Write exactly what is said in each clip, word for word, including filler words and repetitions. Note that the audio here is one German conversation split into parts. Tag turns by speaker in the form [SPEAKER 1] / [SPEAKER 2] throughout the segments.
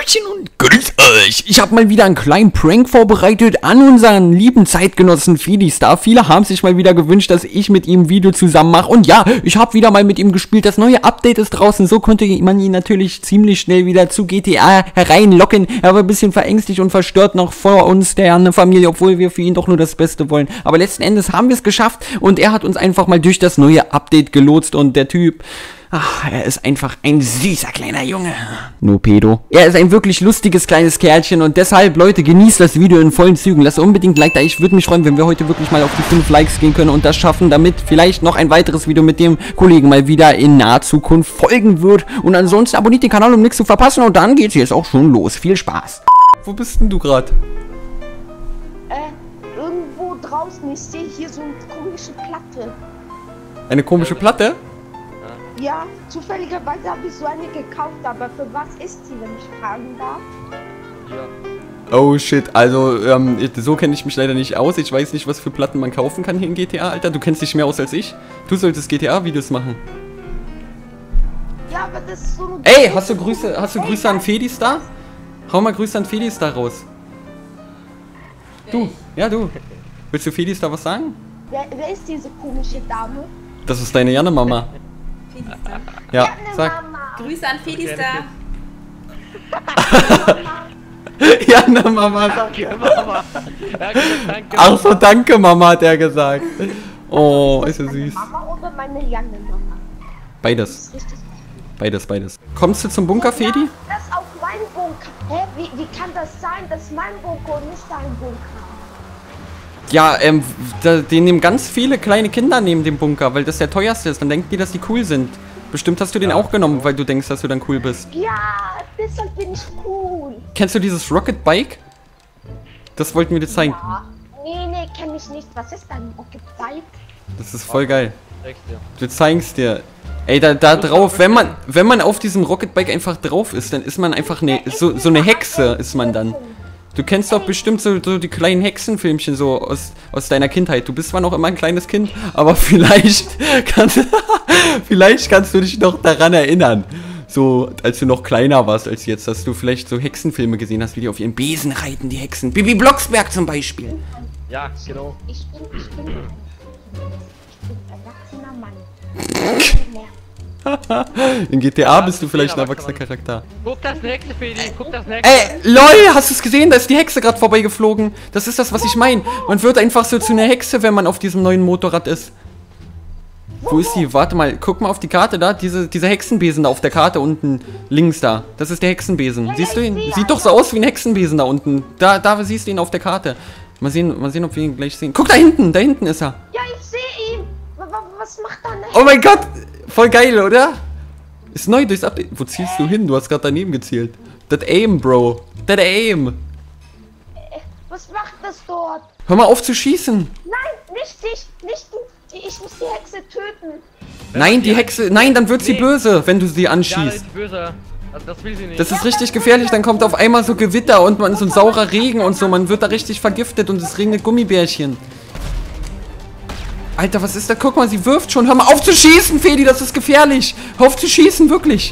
[SPEAKER 1] Hallöchen und grüß euch. Ich habe mal wieder einen kleinen Prank vorbereitet an unseren lieben Zeitgenossen Feedystar. Viele haben sich mal wieder gewünscht, dass ich mit ihm ein Video zusammen mache. Und ja, ich habe wieder mal mit ihm gespielt. Das neue Update ist draußen. So konnte man ihn natürlich ziemlich schnell wieder zu G T A hereinlocken. Er war ein bisschen verängstigt und verstört noch vor uns, der eine Familie, obwohl wir für ihn doch nur das Beste wollen. Aber letzten Endes haben wir es geschafft und er hat uns einfach mal durch das neue Update gelotst. Und der Typ... Ach, er ist einfach ein süßer kleiner Junge. No pedo. Er ist ein wirklich lustiges kleines Kerlchen und deshalb, Leute, genießt das Video in vollen Zügen. Lasst unbedingt ein Like da. Ich würde mich freuen, wenn wir heute wirklich mal auf die fünf Likes gehen können und das schaffen, damit vielleicht noch ein weiteres Video mit dem Kollegen mal wieder in naher Zukunft folgen wird. Und ansonsten abonniert den Kanal, um nichts zu verpassen und dann geht's jetzt auch schon los. Viel Spaß. Wo bist denn du gerade?
[SPEAKER 2] Äh, irgendwo draußen. Ich sehe hier so eine komische Platte.
[SPEAKER 1] Eine komische Platte?
[SPEAKER 2] Ja, zufälligerweise habe ich so eine gekauft, aber für was ist sie, wenn ich fragen darf?
[SPEAKER 3] Ja.
[SPEAKER 1] Oh shit, also ähm, so kenne ich mich leider nicht aus. Ich weiß nicht, was für Platten man kaufen kann hier in G T A, Alter. Du kennst dich mehr aus als ich. Du solltest G T A-Videos machen.
[SPEAKER 2] Ja, aber das ist so ein...
[SPEAKER 1] Ey, hast du Grüße, hast du Grüße an Feedystar? Hau mal Grüße an Feedystar raus. Du, ja du. Willst du Feedystar was sagen?
[SPEAKER 2] Wer, wer ist diese komische Dame?
[SPEAKER 1] Das ist deine Janne-Mama. Ja,
[SPEAKER 2] Janne
[SPEAKER 1] sag.
[SPEAKER 2] Mama.
[SPEAKER 4] Grüße an Feedystar.
[SPEAKER 1] Janne Mama, sag.
[SPEAKER 3] Danke, Mama. Danke, danke.
[SPEAKER 1] Ach so, danke Mama, hat er gesagt. Oh, ist ja
[SPEAKER 2] Meine
[SPEAKER 1] süß.
[SPEAKER 2] Mama oder meine Janne Mama? Das
[SPEAKER 1] Beides,
[SPEAKER 2] ist richtig.
[SPEAKER 1] beides, beides. Kommst du zum Bunker, Fedi?
[SPEAKER 2] Ja, das ist auch mein Bunker. Hä, wie, wie kann das sein, dass mein Bunker und nicht dein Bunker?
[SPEAKER 1] Ja, ähm, da, die nehmen ganz viele kleine Kinder neben dem Bunker, weil das der teuerste ist. Dann denken die, dass die cool sind. Bestimmt hast du den
[SPEAKER 3] Ja.
[SPEAKER 1] auch genommen, weil du denkst, dass du dann cool bist.
[SPEAKER 2] Ja, deshalb bin ich cool.
[SPEAKER 1] Kennst du dieses Rocket Bike? Das wollten wir dir zeigen.
[SPEAKER 2] Ja. Nee, nee, kenn ich nicht. Was ist ein Rocket Bike?
[SPEAKER 1] Das ist voll geil.
[SPEAKER 3] Zeig's dir.
[SPEAKER 1] Wir zeigen's dir. Ey, da, da drauf, wenn man, wenn man auf diesem Rocket Bike einfach drauf ist, dann ist man einfach ne, so, so eine Hexe ist man dann. Du kennst doch bestimmt so, so die kleinen Hexenfilmchen so aus, aus deiner Kindheit. Du bist zwar noch immer ein kleines Kind, aber vielleicht kannst, vielleicht kannst du dich noch daran erinnern. So, als du noch kleiner warst als jetzt, dass du vielleicht so Hexenfilme gesehen hast, wie die auf ihren Besen reiten, die Hexen. Bibi Blocksberg zum Beispiel.
[SPEAKER 3] Ja, genau.
[SPEAKER 2] Ich bin, ich bin, ich bin erwachsener Mann.
[SPEAKER 1] In G T A
[SPEAKER 3] Ja,
[SPEAKER 1] bist du
[SPEAKER 3] du
[SPEAKER 1] vielleicht ein
[SPEAKER 3] bist
[SPEAKER 1] erwachsener
[SPEAKER 3] erwachsener
[SPEAKER 1] Charakter.
[SPEAKER 3] Guck das nächste, Fedi. Guck das nächste.
[SPEAKER 1] Ey, lol, hast du es gesehen? Da ist die Hexe gerade vorbeigeflogen. Das ist das, was ich meine. Man wird einfach so zu einer Hexe, wenn man auf diesem neuen Motorrad ist. Wo ist sie? Warte mal, guck mal auf die Karte da. Diese, dieser Hexenbesen da auf der Karte unten links da. Das ist der Hexenbesen. Siehst du ihn? Sieht doch so aus wie ein Hexenbesen da unten. Da, da siehst du ihn auf der Karte. Mal sehen, mal sehen, ob wir ihn gleich sehen. Guck da hinten, da hinten ist er.
[SPEAKER 2] Ja, ich sehe ihn. W- w- Was macht er denn?
[SPEAKER 1] Oh mein Gott, voll geil, oder? Ist neu durchs Update. Wo zielst du hin? Du hast gerade daneben gezielt. Das Aim, Bro. Das Aim.
[SPEAKER 2] Was macht das dort?
[SPEAKER 1] Hör mal auf zu schießen.
[SPEAKER 2] Nein, nicht dich, nicht du. Ich muss die Hexe töten.
[SPEAKER 1] Nein, die Hexe. Nein, dann wird sie
[SPEAKER 3] Nee.
[SPEAKER 1] böse, wenn du sie
[SPEAKER 3] Ja, das
[SPEAKER 1] anschießt.
[SPEAKER 3] ist böse. Also das will sie nicht.
[SPEAKER 1] Das ist richtig gefährlich. Dann kommt auf einmal so Gewitter und man so ein saurer Regen und so. Man wird da richtig vergiftet und es regnet Gummibärchen. Alter, was ist da? Guck mal, sie wirft schon. Hör mal auf zu schießen, Fedi, das ist gefährlich. Hör auf zu schießen, wirklich.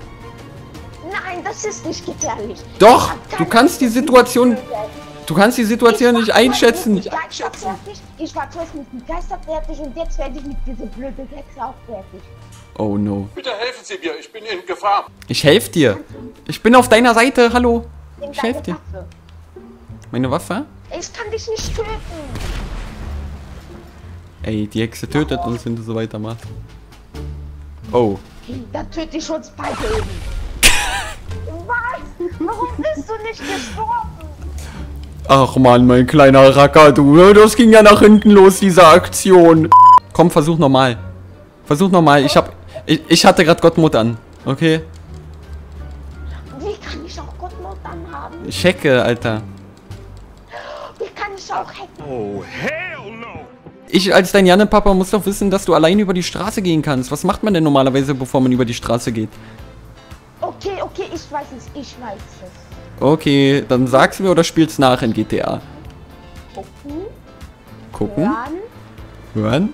[SPEAKER 2] Nein, das ist nicht gefährlich.
[SPEAKER 1] Doch,
[SPEAKER 2] Ich hab
[SPEAKER 1] du
[SPEAKER 2] keine
[SPEAKER 1] kannst die Situation. Du kannst die Situation nicht einschätzen.
[SPEAKER 2] Ich war fertig. Ich war zuerst mit dem Geister fertig und jetzt werde ich mit dieser blöden Hexe auch fertig.
[SPEAKER 1] Oh no.
[SPEAKER 5] Bitte helfen Sie mir, ich bin in Gefahr.
[SPEAKER 1] Ich helfe dir. Ich bin auf deiner Seite. Hallo.
[SPEAKER 2] Nimm
[SPEAKER 1] Ich
[SPEAKER 2] deine
[SPEAKER 1] helfe dir.
[SPEAKER 2] Waffe.
[SPEAKER 1] Meine Waffe?
[SPEAKER 2] Ich kann dich nicht töten.
[SPEAKER 1] Ey, die Hexe tötet uns, wenn du so weitermachst. Oh.
[SPEAKER 2] Dann töte ich uns beide eben. Was? Warum bist du nicht gestorben?
[SPEAKER 1] Ach man, mein kleiner Racker, du. Das ging ja nach hinten los, diese Aktion. Komm, versuch nochmal. Versuch nochmal. Ich hab. Ich, ich hatte gerade Gottmut an. Okay?
[SPEAKER 2] Wie kann ich auch Gottmut anhaben?
[SPEAKER 1] Ich hacke, Alter.
[SPEAKER 2] Wie kann ich auch hacken?
[SPEAKER 5] Oh, hell no!
[SPEAKER 1] Ich als dein Janne-Papa muss doch wissen, dass du alleine über die Straße gehen kannst. Was macht man denn normalerweise, bevor man über die Straße geht?
[SPEAKER 2] Okay, okay, ich weiß es, ich weiß es.
[SPEAKER 1] Okay, dann sag's mir oder spiel's nach in G T A.
[SPEAKER 2] Gucken,
[SPEAKER 1] Gucken,
[SPEAKER 2] hören,
[SPEAKER 1] hören.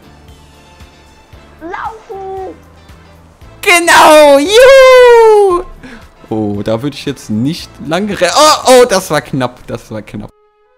[SPEAKER 2] laufen.
[SPEAKER 1] Genau, juhu! Oh, da würde ich jetzt nicht lange rennen. Oh, oh, das war knapp. Das war knapp.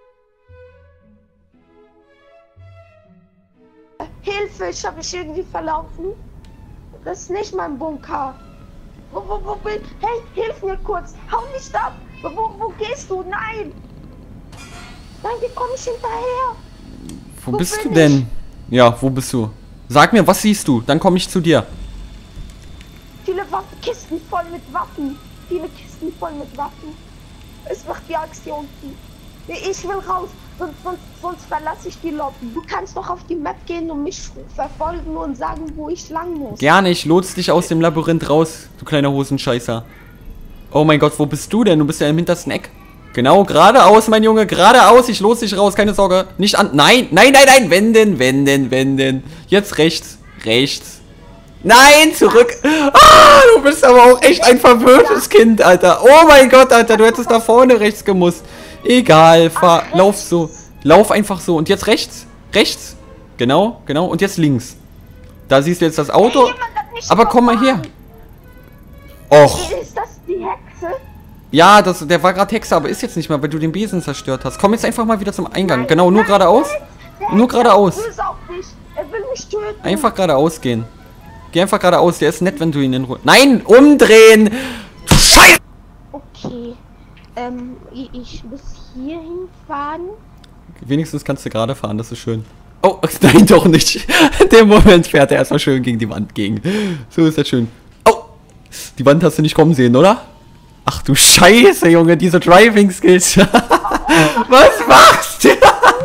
[SPEAKER 2] Hilfe, ich habe mich irgendwie verlaufen. Das ist nicht mein Bunker. Wo, wo, wo bin ich? Hey, hilf mir kurz. Hau nicht ab. Wo, wo, wo gehst du? Nein. Nein, wie komme ich hinterher?
[SPEAKER 1] Wo,
[SPEAKER 2] Wo
[SPEAKER 1] bist
[SPEAKER 2] bin
[SPEAKER 1] du denn? Ja, wo bist du? Sag mir, was siehst du? Dann komme ich zu dir.
[SPEAKER 2] Viele Waffen, Kisten voll mit Waffen. Viele Kisten voll mit Waffen. Es macht die Aktion. Ich will raus, sonst, sonst, sonst verlasse ich die Lobby. Du kannst doch auf die Map gehen und mich verfolgen und sagen, wo ich lang muss.
[SPEAKER 1] Gerne, ich lotse dich aus dem Labyrinth raus, du kleiner Hosenscheißer. Oh mein Gott, wo bist du denn? Du bist ja im hintersten Eck. Genau, geradeaus, mein Junge, geradeaus. Ich lotse dich raus, keine Sorge. Nicht an... Nein, nein, nein, nein, wenden, wenden, wenden. Jetzt rechts, rechts. Nein, zurück. Ah, du bist aber auch echt ein verwirrtes Kind, Alter. Oh mein Gott, Alter, du hättest da vorne rechts gemusst. Egal, fahr, lauf so. Lauf einfach so. Und jetzt rechts, rechts. Genau, genau. Und jetzt links. Da siehst du jetzt das Auto.
[SPEAKER 2] Hey, jemand hat mich
[SPEAKER 1] Aber komm mal her.
[SPEAKER 2] überfahren.
[SPEAKER 1] Och.
[SPEAKER 2] Ist das die Hexe?
[SPEAKER 1] Ja, das, der war gerade Hexer, aber ist jetzt nicht mehr, weil du den Besen zerstört hast. Komm jetzt einfach mal wieder zum Eingang.
[SPEAKER 2] Nein,
[SPEAKER 1] Genau, nur
[SPEAKER 2] nein,
[SPEAKER 1] geradeaus.
[SPEAKER 2] der
[SPEAKER 1] Nur
[SPEAKER 2] Hexe
[SPEAKER 1] geradeaus.
[SPEAKER 2] ist böse auf dich. Er will mich töten.
[SPEAKER 1] Einfach geradeaus gehen. Geh einfach geradeaus. Der ist nett, wenn du ihn in Ruhe... Nein, umdrehen! Du Scheiße!
[SPEAKER 2] Okay. Ähm, ich, ich muss hier hinfahren.
[SPEAKER 1] Wenigstens kannst du gerade fahren, das ist schön. Oh, nein, doch nicht. In dem Moment fährt er erstmal schön gegen die Wand gegen. So ist das schön. Oh, die Wand hast du nicht kommen sehen, oder? Ach du Scheiße, Junge, diese Driving Skills. Was machst du?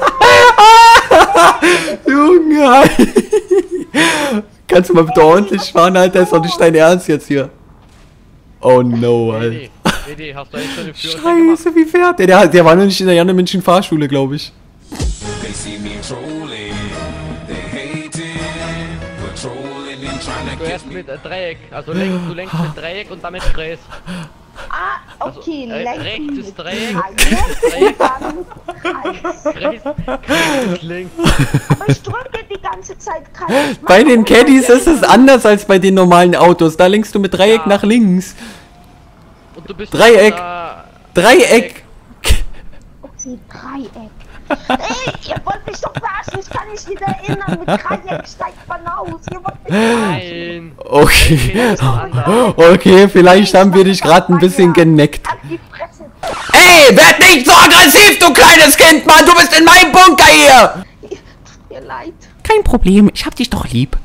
[SPEAKER 1] Junge. Kannst du mal bitte ordentlich fahren, Alter? Ist doch nicht dein Ernst jetzt hier. Oh no, Alter.
[SPEAKER 3] Edi, Edi, hast du eigentlich schon den Führerschein gemacht?
[SPEAKER 1] Scheiße, wie fährt der? Der, der war noch nicht in der Janne München Fahrschule, glaube ich.
[SPEAKER 4] They see me trolling, they hate it, we're trolling and trying to get
[SPEAKER 3] Zuerst
[SPEAKER 4] me.
[SPEAKER 3] mit äh, Dreieck, also lenk, du lenkst mit Dreieck und damit Kreis.
[SPEAKER 2] Ah, okay,
[SPEAKER 3] Also, äh,
[SPEAKER 2] lenken
[SPEAKER 3] rechts
[SPEAKER 2] mit
[SPEAKER 3] ist Dreieck,
[SPEAKER 2] Dreieck, dann mit Kreis.
[SPEAKER 3] Kreis, Kreis ist links.
[SPEAKER 2] Aber ich drücke die ganze Zeit Kreis.
[SPEAKER 1] Bei den Caddies ist es anders als bei den normalen Autos. Da lenkst du mit Dreieck
[SPEAKER 3] Ja.
[SPEAKER 1] nach links.
[SPEAKER 3] Und du bist
[SPEAKER 1] Dreieck.
[SPEAKER 3] Äh,
[SPEAKER 1] Dreieck.
[SPEAKER 2] Okay, Dreieck. Ey, ihr wollt mich doch verarschen, ich kann mich wieder erinnern, mit Dreieck steigt man aus. Ihr wollt mich verarschen.
[SPEAKER 3] nein.
[SPEAKER 1] Okay.
[SPEAKER 3] Anders.
[SPEAKER 1] Okay, vielleicht haben wir dich gerade ein bisschen geneckt.
[SPEAKER 2] Halt die Fresse.
[SPEAKER 1] Ey, werd nicht so aggressiv, du kleines Kind, Mann. Du bist in meinem Bunker hier.
[SPEAKER 2] Tut mir leid.
[SPEAKER 1] Kein Problem, ich hab dich doch lieb.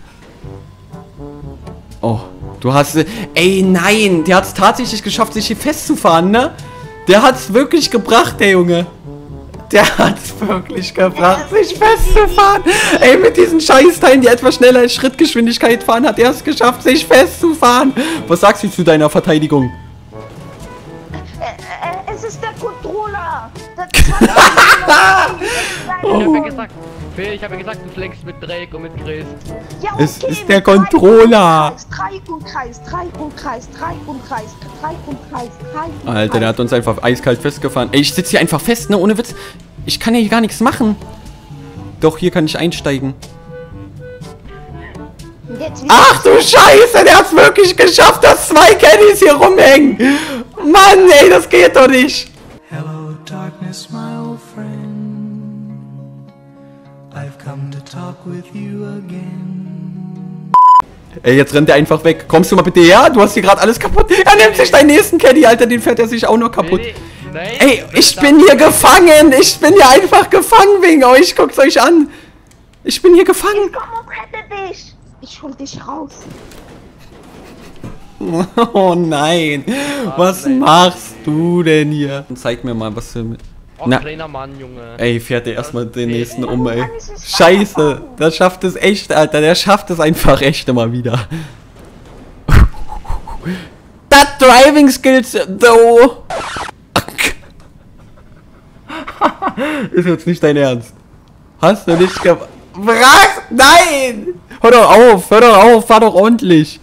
[SPEAKER 1] Oh, du hast... Ey, nein, der hat es tatsächlich geschafft, sich hier festzufahren, ne? Der hat's wirklich gebracht, der Junge. Der hat's wirklich gebracht, sich festzufahren. Ey, mit diesen Scheißteilen, die etwas schneller als Schrittgeschwindigkeit fahren, hat er es geschafft, sich festzufahren. Was sagst du zu deiner Verteidigung?
[SPEAKER 2] Äh, äh, es ist der Controller. Das
[SPEAKER 3] Ich hab ja gesagt, Phil, ich hab ja gesagt, du lenkst mit Dreieck und mit Kreis.
[SPEAKER 2] Ja,
[SPEAKER 1] Es ist
[SPEAKER 2] mit
[SPEAKER 1] der
[SPEAKER 2] Dreieck und
[SPEAKER 1] Controller.
[SPEAKER 2] Kreis, Dreieck und Kreis, Dreieck und Kreis, Dreieck und Kreis, Dreieck und Kreis, Dreieck und Kreis.
[SPEAKER 1] Alter, der hat uns einfach eiskalt festgefahren. Ey, ich sitze hier einfach fest, ne? Ohne Witz. Ich kann hier gar nichts machen. Doch, hier kann ich einsteigen.
[SPEAKER 2] Jetzt wieder-
[SPEAKER 1] Ach du Scheiße, der hat's wirklich geschafft, dass zwei Caddies hier rumhängen. Mann, ey, das geht doch nicht.
[SPEAKER 6] Hello, darkness, my old friend. I've come to talk with you again.
[SPEAKER 1] Ey, jetzt rennt er einfach weg. Kommst du mal bitte her? Du hast hier gerade alles kaputt. Er nimmt sich deinen nächsten Caddy, Alter, den fährt er sich auch noch kaputt.
[SPEAKER 3] Nee, nee, nein,
[SPEAKER 1] Ey,
[SPEAKER 3] du bist
[SPEAKER 1] ich bin hier gefangen. Ich bin hier einfach gefangen wegen euch. Guckt's euch an. Ich bin hier gefangen.
[SPEAKER 2] Komm und rette dich. Ich hol dich raus.
[SPEAKER 1] Oh nein. Was machst du denn hier? Zeig mir mal, was du mit...
[SPEAKER 3] Oh,
[SPEAKER 1] Na.
[SPEAKER 3] kleiner Mann, Junge.
[SPEAKER 1] Ey, fährt er erstmal den nächsten um, ey.
[SPEAKER 2] Kann ich nicht
[SPEAKER 1] Scheiße,
[SPEAKER 2] weiterfahren?
[SPEAKER 1] das schafft es echt, Alter. Der schafft es einfach echt immer wieder. That driving skills, though. Ist jetzt nicht dein Ernst. Hast du nicht gebracht? Nein! Hör doch auf, hör doch auf, fahr doch ordentlich.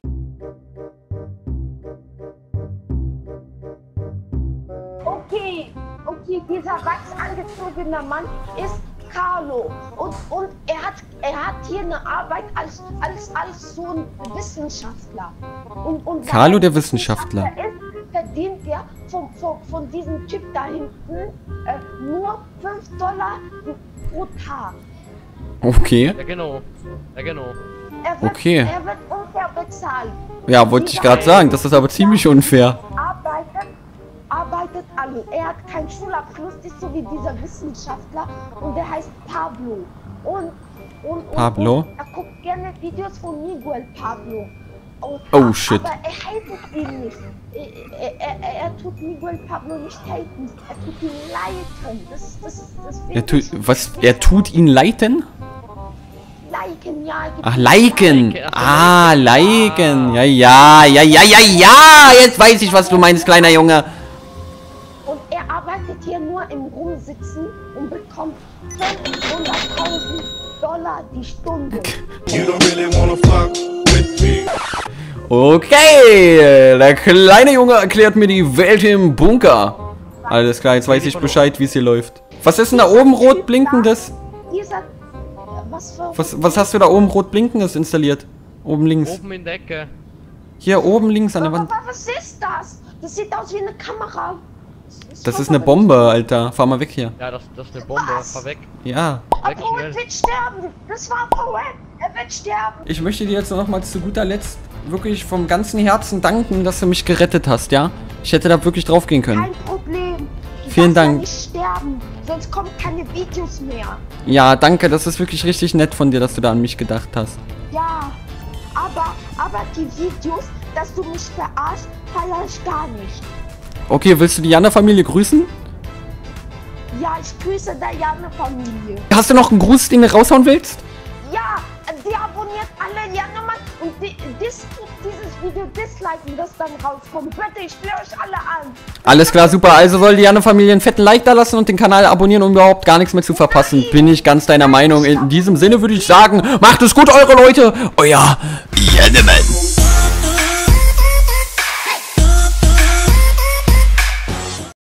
[SPEAKER 2] Okay, okay, dieser weiß angezogene Mann ist Carlo. Und, und er, hat, er hat hier eine Arbeit als, als, als so ein Wissenschaftler. Und, und
[SPEAKER 1] Carlo, der
[SPEAKER 2] weil er
[SPEAKER 1] Wissenschaftler.
[SPEAKER 2] ist, verdient er von, von, von diesem Typ da hinten äh, nur fünf Dollar pro Tag.
[SPEAKER 1] Okay.
[SPEAKER 3] Ja, genau. Ja, genau.
[SPEAKER 2] Er wird,
[SPEAKER 1] Okay.
[SPEAKER 2] er wird unfair bezahlt.
[SPEAKER 1] Ja, wollte ich gerade sagen. Das ist aber ziemlich unfair.
[SPEAKER 2] Arbeitet, arbeitet alle. Er hat keinen Schulabschluss, ist so wie dieser Wissenschaftler und der heißt Pablo. Und, und, und,
[SPEAKER 1] Pablo?
[SPEAKER 2] und er guckt gerne Videos von Miguel Pablo. Und,
[SPEAKER 1] Oh, shit.
[SPEAKER 2] Aber er hatet ihn nicht. Er, er, er, er tut Miguel Pablo nicht haten. Er tut ihn leiten. Das, das, das
[SPEAKER 1] Er tut, was? Er tut ihn leiten?
[SPEAKER 2] Liken, ja. er gibt
[SPEAKER 1] Ach,
[SPEAKER 2] ihm
[SPEAKER 1] liken.
[SPEAKER 3] Liken, ach,
[SPEAKER 1] Ah, liken. Ja, ja, ja, ja, ja, ja. Jetzt weiß ich, was du meinst, kleiner Junge.
[SPEAKER 2] Und er arbeitet hier nur im Rumsitzen und bekommt fünfhunderttausend Dollar die Stunde.
[SPEAKER 4] You don't really wanna fuck with me.
[SPEAKER 1] Okay, der kleine Junge erklärt mir die Welt im Bunker. Alles klar, jetzt weiß ich Bescheid, wie es hier läuft. Was ist denn da oben rot blinkendes?
[SPEAKER 2] Dieser, was für...
[SPEAKER 1] Was, was hast du da oben rot blinkendes installiert? Oben links.
[SPEAKER 3] Oben in der Ecke.
[SPEAKER 1] Hier oben links an der
[SPEAKER 2] Aber
[SPEAKER 1] Wand.
[SPEAKER 2] was ist das? Das sieht aus wie eine Kamera.
[SPEAKER 1] Das ist eine Bombe, Alter. Fahr mal weg hier.
[SPEAKER 3] Ja, das, das ist eine Bombe.
[SPEAKER 2] Was?
[SPEAKER 3] Fahr weg.
[SPEAKER 1] Ja.
[SPEAKER 3] Weg
[SPEAKER 2] Poet
[SPEAKER 3] schnell.
[SPEAKER 2] wird sterben. Das war Poet. Er wird sterben.
[SPEAKER 1] Ich möchte dir jetzt noch mal zu guter Letzt wirklich vom ganzen Herzen danken, dass du mich gerettet hast, ja? Ich hätte da wirklich drauf gehen können.
[SPEAKER 2] Kein Problem. Du
[SPEAKER 1] Vielen
[SPEAKER 2] darfst ja
[SPEAKER 1] Dank.
[SPEAKER 2] nicht sterben, sonst kommen keine Videos mehr.
[SPEAKER 1] Ja, danke, das ist wirklich richtig nett von dir, dass du da an mich gedacht hast.
[SPEAKER 2] Ja, aber, aber die Videos, dass du mich verarschst, feiere ich gar nicht.
[SPEAKER 1] Okay, willst du die Jana-Familie grüßen?
[SPEAKER 2] Ja, ich grüße Diane-Familie.
[SPEAKER 1] Hast du noch einen Gruß, den du raushauen willst?
[SPEAKER 2] Ja, die abonniert alle Jana-Mann und die, dis, dieses Video disliken, das dann rauskommt. Bitte, ich will euch alle an.
[SPEAKER 1] Alles klar, super. Also soll die Jana-Familie einen fetten Like da lassen und den Kanal abonnieren, um überhaupt gar nichts mehr zu verpassen. Bin ich ganz deiner Meinung. In diesem Sinne würde ich sagen, macht es gut, eure Leute. Euer Jannemann.